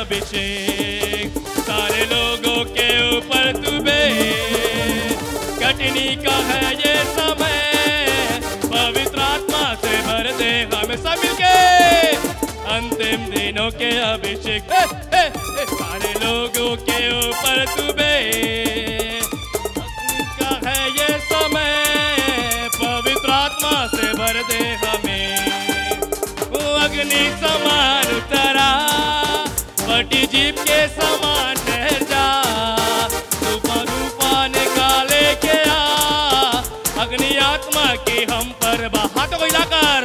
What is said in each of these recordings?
अभिषेक सारे लोगों के ऊपर तू भेज। कटनी का है ये समय, पवित्र आत्मा से भर दे हमें सब मिलके। अंतिम दिनों के अभिषेक सारे लोगों के ऊपर तू भेज। का है ये समय, पवित्र आत्मा से भर दे हमें। अग्नि समान उतरा, फटी जीप के समान ठहर जा। तूफान निकाले के आ, अग्नि आत्मा की हम पर हाथों को हिलाकर।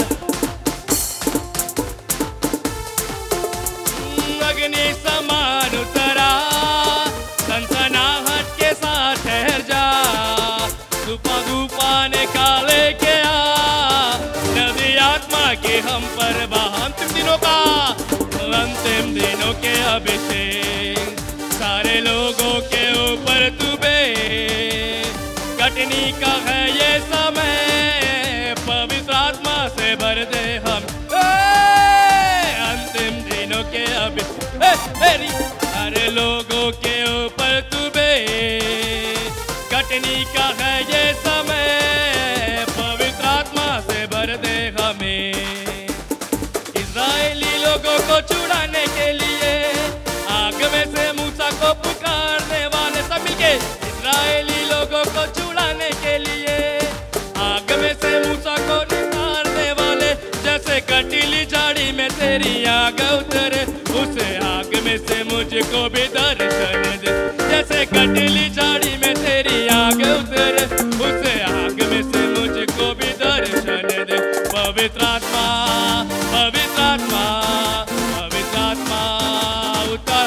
अग्नि समान उतरा, सनसनाहट के साथ ठहर जा। तूफान निकाले के आ, नदी आत्मा की हम पर अंतिम दिनों का, अंतिम दिनों के अभिषेक सारे लोगों के ऊपर तू भेज। कटनी का है ये समय, पवित्र आत्मा से भर दे हम। अंतिम दिनों के अभिषेक सारे लोगों के ऊपर तू भेज। कटनी का है ये समय, पवित्र आत्मा से भर दे हमें। इस्राएली लोगों को छुड़ाने के लिए आग में से मूसा को पुकारने वाले सब मिलके। इस्राएली लोगों को छुड़ाने के लिए आग में से मूसा को निकालने वाले। जैसे कटीली झाड़ी में तेरी आग उतरे, उसे आग में से मुझको भी दर्शन दे। जैसे कटीली झाड़ी में तेरी आग उतरे, उसे आग में से मुझको भी दर्शन दे। पवित्र आत्मा, पवित्र आत्मा, पवित्र आत्मा उतर।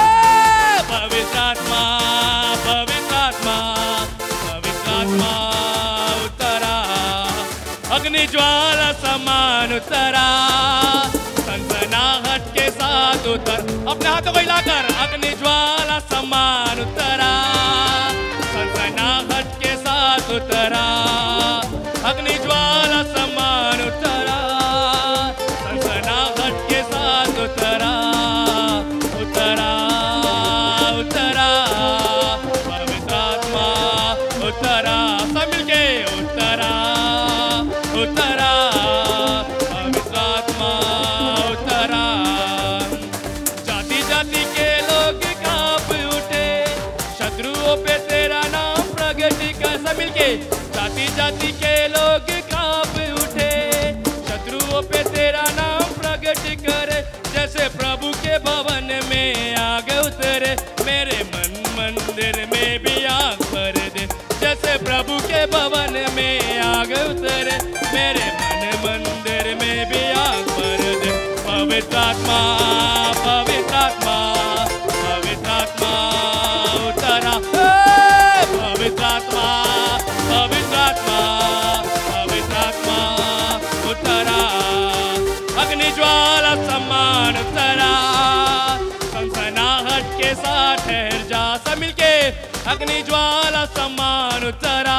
पवित्र आत्मा, पवित्र आत्मा, पवित्र आत्मा उतरा। अग्नि ज्वाला समान उतरा, सनसनाहट के साथ उतर। अपने हाथों को हिलाकर। अग्नि ज्वाला समान उतरा, सनसनाहट के साथ उतरा। अग्नि ज्वाला समान उतरा, सनसनाहट के साथ उतरा। उतरा, उतरा, पवित्र आत्मा उतरा। सब मिलके उतरा, उतरा, पवित्र आत्मा उतरा। जाति जाति के लोग कांप उठे, शत्रुओं पे तेरा नाम प्रगट कर। सब मिलके जाति जाति के लोग कांप उठे, शत्रुओं पे तेरा नाम प्रगट करे। जैसे प्रभु के भवन में आग उतरे, मेरे मन मंदिर में भी आग भर दे। जैसे प्रभु के भवन में आग उतरे, मेरे मन मंदिर में भी आग भर दे। पवित्र आत्मा, पवित्र आत्मा, पवित्र आत्मा उतरा। पवित्र आत्मा, पवित्र आत्मा, पवित्र आत्मा उतरा। अग्नि ज्वाला समान उतरा, सनसनाहट के साथ ठहर जा। सब मिलके अग्नि ज्वाला समान उतरा,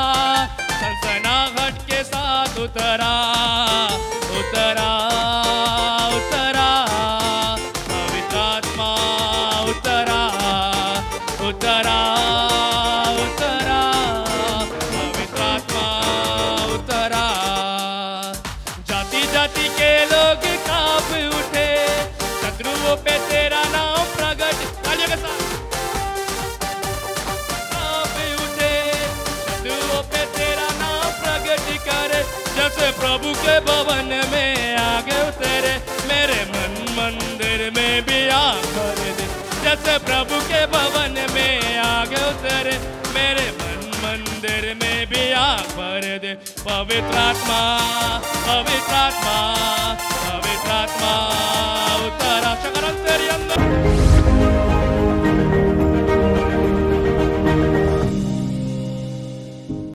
सनसनाहट के साथ उतरा। उतरा, उतरा, पवित्र आत्मा उतरा। उतरा, उतरा, पवित्र आत्मा उतरा। जाति जाति के लोग कांप उठे, शत्रुओं पे तेरा नाम प्रगट। तालियों के साथ। कांप उठे, शत्रुओं पे तेरा नाम प्रगट करे। जैसे प्रभु के भवन में आग उतरे, मेरे मन मंदिर में भी आग भर दे। जैसे प्रभु के भवन में आग उतरे, मेरे मन मंदिर में भी आग भर दे। पवित्र आत्मा, पवित्र आत्मा, पवित्र आत्मा उतरा। शक्ति तेरे अंदर।